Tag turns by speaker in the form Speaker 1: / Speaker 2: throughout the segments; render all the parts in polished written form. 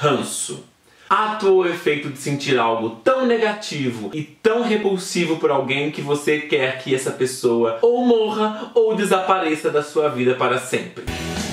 Speaker 1: ranço. Ato ou efeito de sentir algo tão negativo e tão repulsivo por alguém que você quer que essa pessoa ou morra ou desapareça da sua vida para sempre.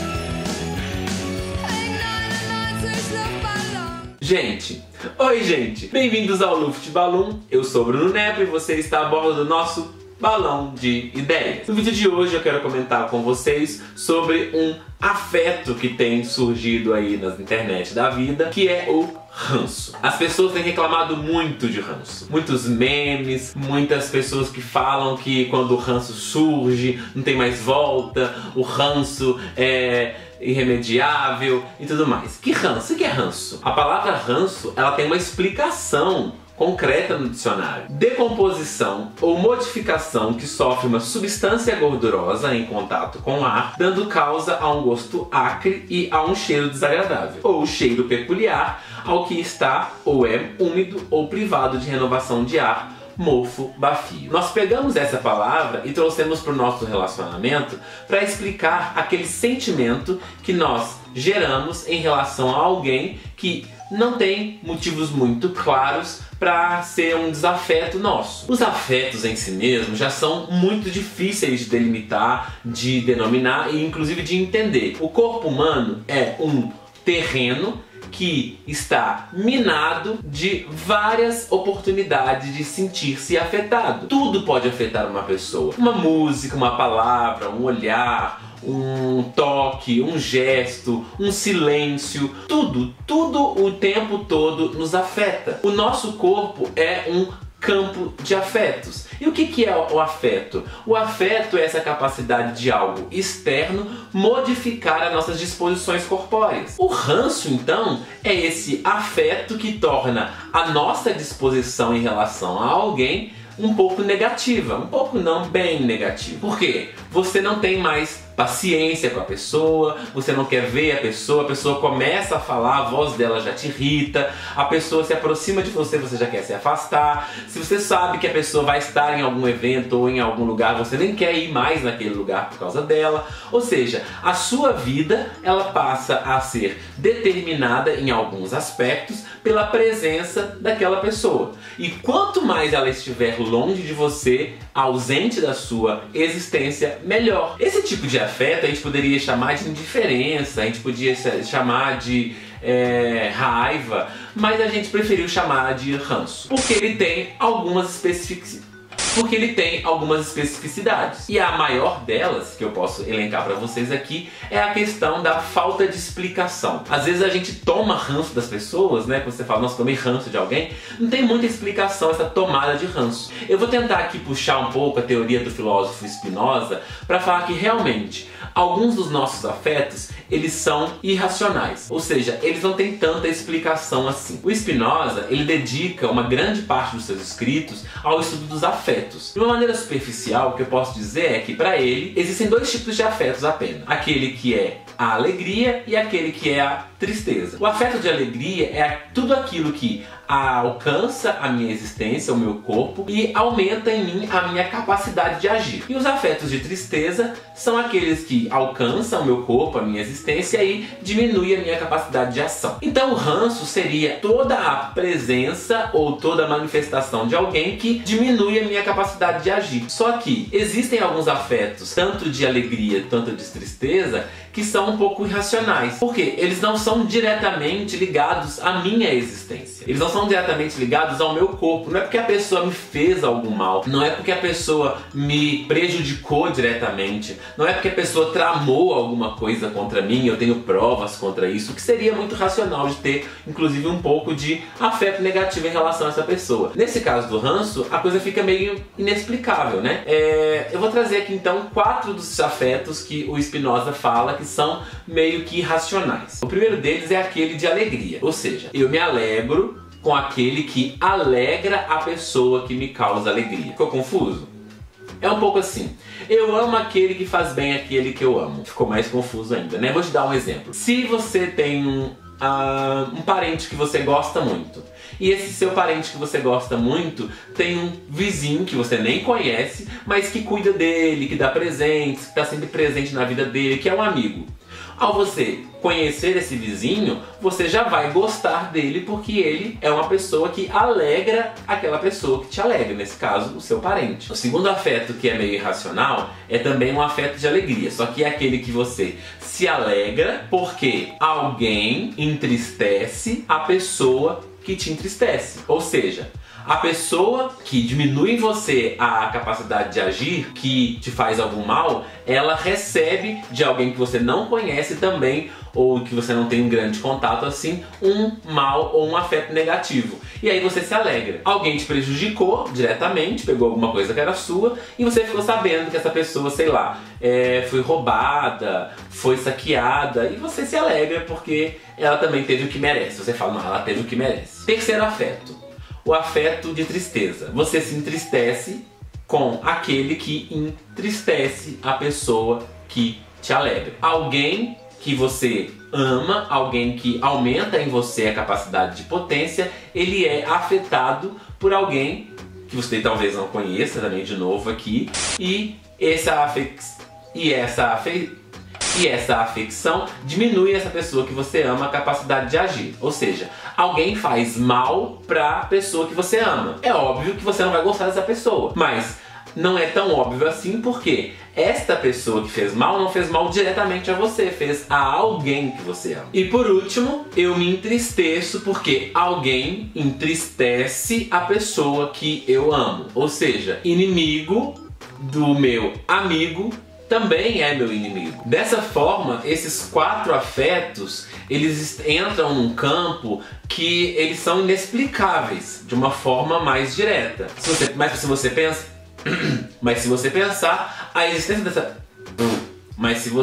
Speaker 1: Oi gente, bem-vindos ao Luft Balloon, eu sou Bruno Neto e você está a bordo do nosso balão de ideias. No vídeo de hoje eu quero comentar com vocês sobre um afeto que tem surgido aí nas internet da vida, que é o ranço. As pessoas têm reclamado muito de ranço. Muitos memes, muitas pessoas que falam que quando o ranço surge, não tem mais volta, o ranço é irremediável e tudo mais. Que ranço? O que é ranço? A palavra ranço, ela tem uma explicação concreta no dicionário. Decomposição ou modificação que sofre uma substância gordurosa em contato com o ar, dando causa a um gosto acre e a um cheiro desagradável, ou cheiro peculiar ao que está ou é úmido ou privado de renovação de ar, mofo, bafio. Nós pegamos essa palavra e trouxemos para o nosso relacionamento para explicar aquele sentimento que nós geramos em relação a alguém que não tem motivos muito claros para ser um desafeto nosso. Os afetos em si mesmos já são muito difíceis de delimitar, de denominar e inclusive de entender. O corpo humano é um terreno que está minado de várias oportunidades de sentir-se afetado. Tudo pode afetar uma pessoa. Uma música, uma palavra, um olhar, um toque, um gesto, um silêncio, tudo o tempo todo nos afeta. O nosso corpo é um campo de afetos. E o que é o afeto? O afeto é essa capacidade de algo externo modificar as nossas disposições corpóreas. O ranço, então, é esse afeto que torna a nossa disposição em relação a alguém um pouco negativa, um pouco não bem negativa. Por quê? Você não tem mais paciência com a pessoa, você não quer ver a pessoa começa a falar, a voz dela já te irrita, a pessoa se aproxima de você, você já quer se afastar. Se você sabe que a pessoa vai estar em algum evento ou em algum lugar, você nem quer ir mais naquele lugar por causa dela. Ou seja, a sua vida, ela passa a ser determinada em alguns aspectos pela presença daquela pessoa. E quanto mais ela estiver longe de você, ausente da sua existência, melhor. Esse tipo de afeto a gente poderia chamar de indiferença, a gente podia chamar de raiva, mas a gente preferiu chamar de ranço, porque ele tem algumas especificidades. E a maior delas, que eu posso elencar para vocês aqui, é a questão da falta de explicação. Às vezes a gente toma ranço das pessoas, né? Quando você fala, nossa, tomei ranço de alguém, não tem muita explicação essa tomada de ranço. Eu vou tentar aqui puxar um pouco a teoria do filósofo Spinoza para falar que realmente alguns dos nossos afetos, eles são irracionais, ou seja, eles não têm tanta explicação assim. O Spinoza, ele dedica uma grande parte dos seus escritos ao estudo dos afetos. De uma maneira superficial, o que eu posso dizer é que para ele existem dois tipos de afetos apenas: aquele que é a alegria e aquele que é a tristeza. O afeto de alegria é tudo aquilo que alcança a minha existência, o meu corpo, e aumenta em mim a minha capacidade de agir. E os afetos de tristeza são aqueles que alcançam o meu corpo, a minha existência, e diminuem a minha capacidade de ação. Então o ranço seria toda a presença ou toda a manifestação de alguém que diminui a minha capacidade de agir. Só que existem alguns afetos, tanto de alegria quanto de tristeza, que são um pouco irracionais. Porque eles não são diretamente ligados à minha existência. Eles não são diretamente ligados ao meu corpo. Não é porque a pessoa me fez algum mal. Não é porque a pessoa me prejudicou diretamente. Não é porque a pessoa tramou alguma coisa contra mim. Eu tenho provas contra isso. Que seria muito racional de ter, inclusive, um pouco de afeto negativo em relação a essa pessoa. Nesse caso do ranço, a coisa fica meio inexplicável, né? Eu vou trazer aqui então 4 dos afetos que o Spinoza fala que são meio que irracionais. O primeiro deles é aquele de alegria, ou seja, eu me alegro com aquele que alegra a pessoa que me causa alegria. Ficou confuso? É um pouco assim. Eu amo aquele que faz bem aquele que eu amo. Ficou mais confuso ainda, né? Vou te dar um exemplo. Se você tem um parente que você gosta muito, e esse seu parente que você gosta muito tem um vizinho que você nem conhece, mas que cuida dele, que dá presentes, que está sempre presente na vida dele, que é um amigo. Ao você conhecer esse vizinho, você já vai gostar dele porque ele é uma pessoa que alegra aquela pessoa que te alegra, nesse caso, o seu parente. O segundo afeto, que é meio irracional, é também um afeto de alegria, só que é aquele que você se alegra porque alguém entristece a pessoa que te entristece. Ou seja, a pessoa que diminui em você a capacidade de agir, que te faz algum mal, ela recebe de alguém que você não conhece também, ou que você não tem um grande contato assim, um mal ou um afeto negativo. E aí você se alegra. Alguém te prejudicou diretamente, pegou alguma coisa que era sua, e você ficou sabendo que essa pessoa, sei lá, foi roubada, foi saqueada, e você se alegra porque ela também teve o que merece. Você fala, não, ela teve o que merece. Terceiro afeto. O afeto de tristeza. Você se entristece com aquele que entristece a pessoa que te alegra. Alguém que você ama, alguém que aumenta em você a capacidade de potência, ele é afetado por alguém que você talvez não conheça, também de novo aqui, e essa afecção diminui essa pessoa que você ama a capacidade de agir. Ou seja, alguém faz mal pra pessoa que você ama. É óbvio que você não vai gostar dessa pessoa, mas não é tão óbvio assim porque esta pessoa que fez mal não fez mal diretamente a você, fez a alguém que você ama. E por último, eu me entristeço porque alguém entristece a pessoa que eu amo. Ou seja, inimigo do meu amigo também é meu inimigo. Dessa forma, esses 4 afetos, eles entram num campo que eles são inexplicáveis de uma forma mais direta. Mas se você pensar, a existência dessa... Mas se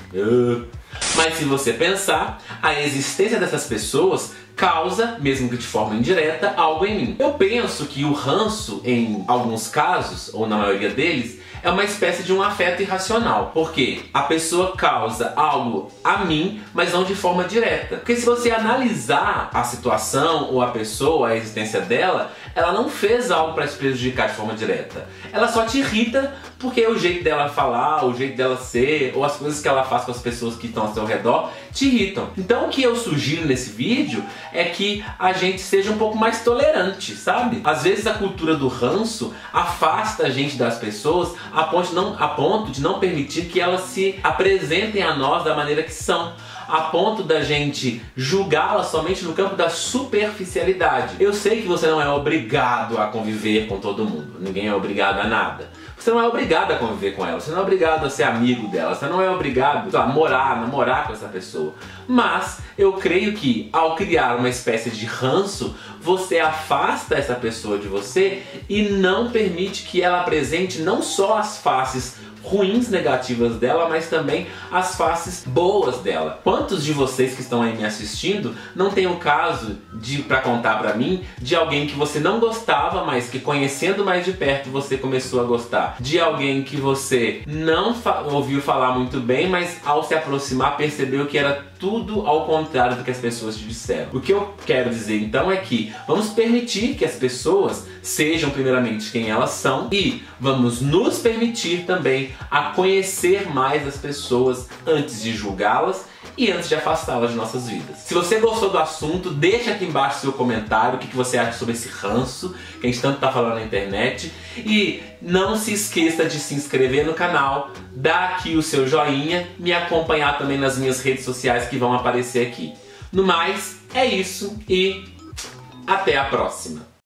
Speaker 1: você pensar, a existência dessas pessoas causa, mesmo que de forma indireta, algo em mim. Eu penso que o ranço, em alguns casos, ou na maioria deles, é uma espécie de um afeto irracional. Porque a pessoa causa algo a mim, mas não de forma direta. Porque se você analisar a situação ou a pessoa, a existência dela, ela não fez algo para te prejudicar de forma direta. Ela só te irrita porque o jeito dela falar, o jeito dela ser, ou as coisas que ela faz com as pessoas que estão ao seu redor, te irritam. Então o que eu sugiro nesse vídeo é que a gente seja um pouco mais tolerante, sabe? Às vezes a cultura do ranço afasta a gente das pessoas a ponto de não permitir que elas se apresentem a nós da maneira que são, a ponto da gente julgá-las somente no campo da superficialidade. Eu sei que você não é obrigado a conviver com todo mundo, ninguém é obrigado a nada. Você não é obrigado a conviver com ela, você não é obrigado a ser amigo dela, você não é obrigado a namorar com essa pessoa. Mas eu creio que ao criar uma espécie de ranço, você afasta essa pessoa de você e não permite que ela apresente não só as faces ruins, negativas dela, mas também as faces boas dela. Quantos de vocês que estão aí me assistindo não tem um caso para contar pra mim de alguém que você não gostava, mas que conhecendo mais de perto você começou a gostar? De alguém que você não ouviu falar muito bem, mas ao se aproximar percebeu que era tudo ao contrário do que as pessoas te disseram. O que eu quero dizer então é que vamos permitir que as pessoas sejam primeiramente quem elas são e vamos nos permitir também a conhecer mais as pessoas antes de julgá-las e antes de afastá-las de nossas vidas. Se você gostou do assunto, deixa aqui embaixo seu comentário, o que você acha sobre esse ranço que a gente tanto tá falando na internet. E não se esqueça de se inscrever no canal, dar aqui o seu joinha, me acompanhar também nas minhas redes sociais que vão aparecer aqui. No mais, é isso e até a próxima!